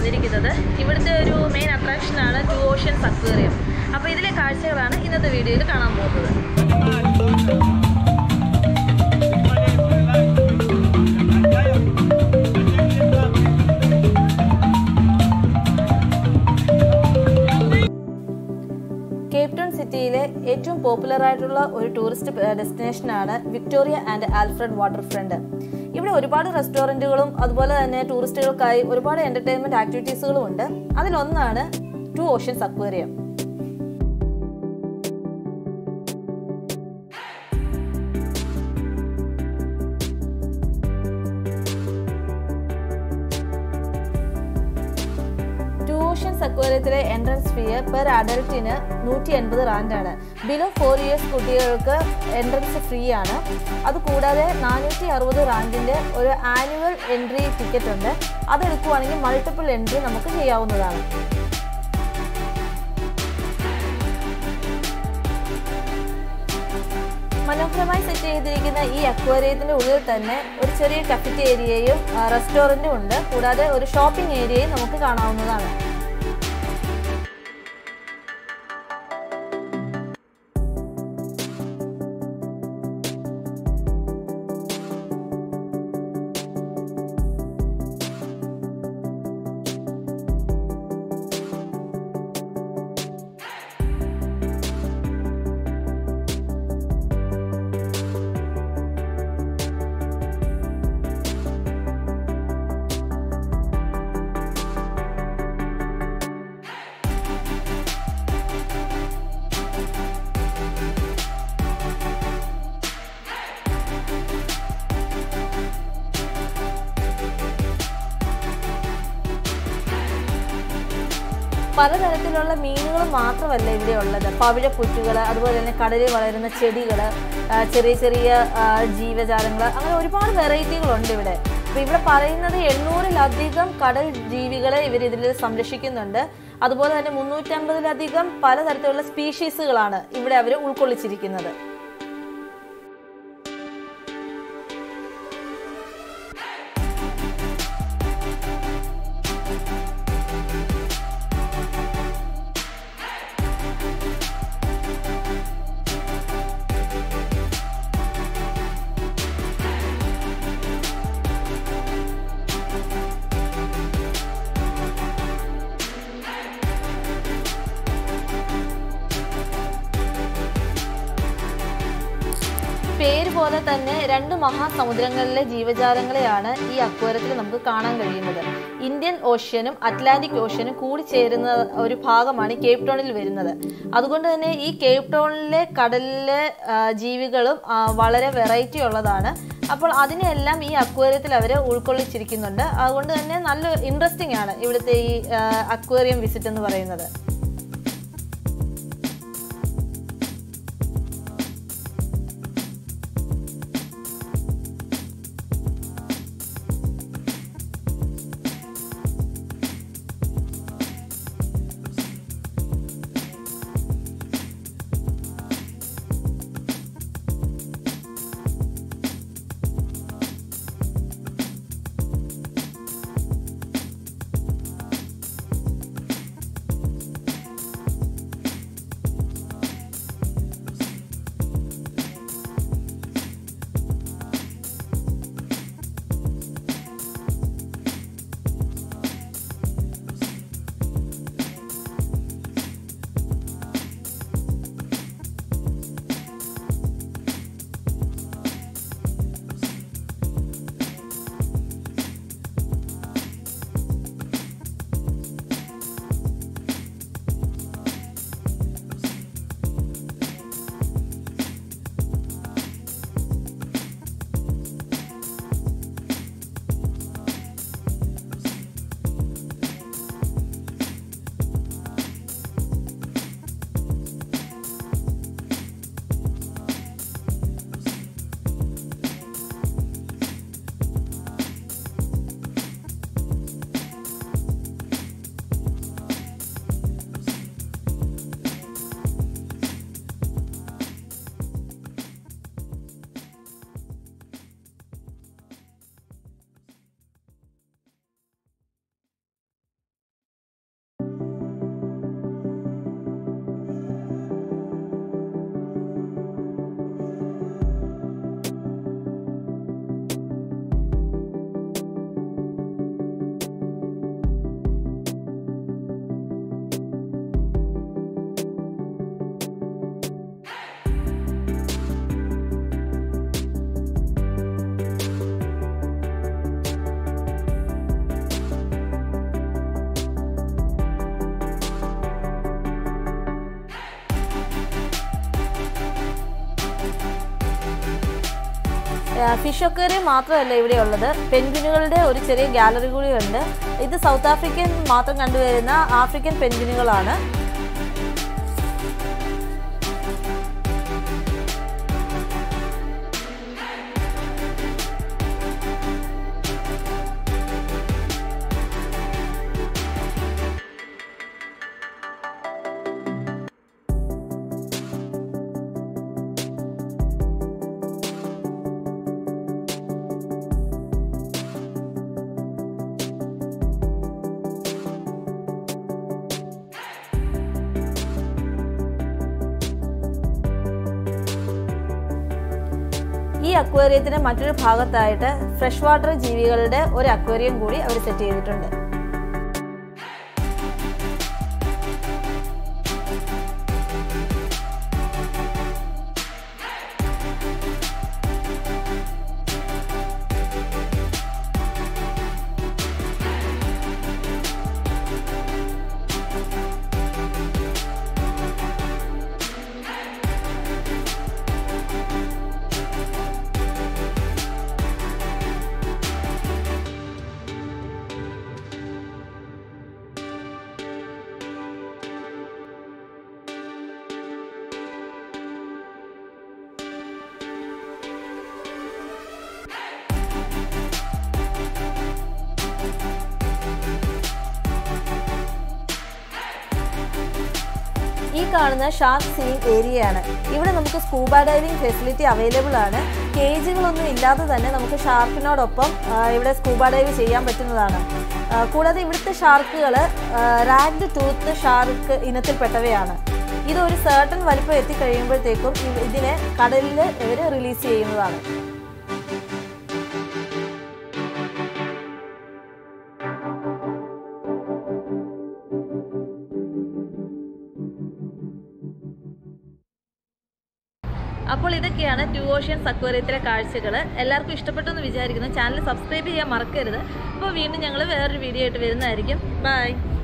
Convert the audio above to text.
വന്നിരിക്കുന്നത്. ഇവിടുത്തെ ഒരു മെയിൻ അട്രാക്ഷനാണ് ടു ഓഷ്യൻസ് അക്വേറിയം. അപ്പോൾ ഇതിലെ കാഴ്ചകളാണ് ഇന്നത്തെ വീഡിയോയിൽ കാണാൻ പോകുന്നത്. കേപ്പ് ടൗൺ സിറ്റിയിലെ ഏറ്റവും പോപ്പുലർ ആയിട്ടുള്ള ഒരു ടൂറിസ്റ്റ് ഡെസ്റ്റിനേഷനാണ് Victoria and Alfred waterfront. ഇവിടെ ഒരുപാട് റെസ്റ്റോറൻറ്റുകളും അതുപോലെ തന്നെ ടൂറിസ്റ്റുകൾക്കായി ഒരുപാട് എൻ്റർടൈൻമെൻറ്റ് ആക്ടിവിറ്റീസുകളും ഉണ്ട്. അതിലൊന്നാണ് ടു ഓഷ്യൻസ് അക്വേറിയം. അക്വേറിയത്തിലെ എൻട്രൻസ് ഫീ പെർ അഡൽറ്റിന് 180 റാൻഡാണ്. ബിലോ 4 ഇയേഴ്സ് കുട്ടികൾക്ക് എൻട്രൻസ് ഫ്രീ ആണ്. അതുകൂടാതെ 460 റാൻഡിൻ്റെ ഒരു ആനുവൽ എൻട്രി ടിക്കറ്റ് ഉണ്ട്. അതെടുക്കുവാണെങ്കിൽ മൾട്ടിപ്പിൾ എൻട്രി നമുക്ക് ചെയ്യാവുന്നതാണ്. മനോഹരമായി സെറ്റ് ചെയ്തിരിക്കുന്ന ഈ അക്വേറിയത്തിൻ്റെ ഉള്ളിൽ തന്നെ ഒരു ചെറിയ കഫറ്റേരിയയും റെസ്റ്റോറൻറ്റും ഉണ്ട്. കൂടാതെ ഒരു ഷോപ്പിംഗ് ഏരിയയും നമുക്ക് കാണാവുന്നതാണ്. പലതരത്തിലുള്ള മീനുകൾ മാത്രമല്ല ഇവിടെ ഉള്ളത്. പവിഴപ്പുറ്റുകൾ, അതുപോലെ തന്നെ കടലിൽ വളരുന്ന ചെടികൾ, ചെറിയ ചെറിയ ജീവജാലങ്ങൾ, അങ്ങനെ ഒരുപാട് വെറൈറ്റികളുണ്ട് ഇവിടെ. അപ്പോൾ ഇവിടെ പറയുന്നത് 800-ലധികം കടൽ ജീവികളെ ഇതിൽ സംരക്ഷിക്കുന്നുണ്ട്. അതുപോലെ തന്നെ 350-ലധികം പലതരത്തിലുള്ള സ്പീഷീസുകളാണ് ഇവിടെ അവർ ഉൾക്കൊള്ളിച്ചിരിക്കുന്നത്. പേര് പോലെ തന്നെ 2 മഹാസമുദ്രങ്ങളിലെ ജീവജാലങ്ങളെയാണ് ഈ അക്വേറിയത്തിൽ നമുക്ക് കാണാൻ കഴിയുന്നത്. ഇന്ത്യൻ ഓഷ്യനും അറ്റ്ലാന്റിക് ഓഷ്യനും കൂടി ചേരുന്ന ഒരു ഭാഗമാണ് കേപ്പ് ടൗണിൽ വരുന്നത്. അതുകൊണ്ട് തന്നെ ഈ കേപ്പ് ടൗണിലെ കടലിലെ ജീവികളും വളരെ വെറൈറ്റി ഉള്ളതാണ്. അപ്പോൾ അതിനെല്ലാം ഈ അക്വേറിയത്തിൽ അവർ ഉൾക്കൊള്ളിച്ചിരിക്കുന്നുണ്ട്. അതുകൊണ്ട് തന്നെ നല്ല ഇൻട്രസ്റ്റിംഗ് ആണ് ഇവിടുത്തെ ഈ അക്വേറിയം വിസിറ്റ് എന്ന് പറയുന്നത്. ഫിഷ് അക്വേറിയം മാത്രമല്ല ഇവിടെ ഉള്ളത്, പെൻഗ്വിനുകളുടെ ഒരു ചെറിയ ഗാലറി കൂടിയുണ്ട്. ഇത് സൗത്ത് ആഫ്രിക്കൻ മാത്രം കണ്ടുവരുന്ന ആഫ്രിക്കൻ പെൻഗ്വിനുകളാണ്. ഈ അക്വേറിയത്തിന് മറ്റൊരു ഭാഗത്തായിട്ട് ഫ്രഷ് വാട്ടർ ജീവികളുടെ ഒരു അക്വേറിയം കൂടി അവർ സെറ്റ് ചെയ്തിട്ടുണ്ട്. ഈ കാണുന്ന ഷാർക്ക് സീയിങ് ഏരിയയാണ്. ഇവിടെ നമുക്ക് സ്കൂബ ഡൈവിംഗ് ഫെസിലിറ്റി അവൈലബിൾ ആണ്. കേജുകളൊന്നും ഇല്ലാതെ തന്നെ നമുക്ക് ഷാർക്കിനോടൊപ്പം ഇവിടെ സ്കൂബ ഡൈവ് ചെയ്യാൻ പറ്റുന്നതാണ്. കൂടാതെ ഇവിടുത്തെ ഷാർക്കുകൾ റാഗ്ഡ് ടൂത്ത് ഷാർക്ക് ഇനത്തിൽപ്പെട്ടവയാണ്. ഇതൊരു സർട്ടൺ വലിപ്പം എത്തിക്കഴിയുമ്പോഴത്തേക്കും ഇതിനെ കടലിൽ ഇവർ റിലീസ് ചെയ്യുന്നതാണ്. അപ്പോൾ ഇതൊക്കെയാണ് ടു ഓഷ്യൻസ് അക്വേറിയത്തിലെ കാഴ്ചകൾ. എല്ലാവർക്കും ഇഷ്ടപ്പെട്ടു എന്ന് വിചാരിക്കുന്നു. ചാനൽ സബ്സ്ക്രൈബ് ചെയ്യാൻ മറക്കരുത്. അപ്പോൾ വീണ്ടും ഞങ്ങൾ വേറൊരു വീഡിയോ ആയിട്ട് വരുന്നതായിരിക്കും. ബൈ.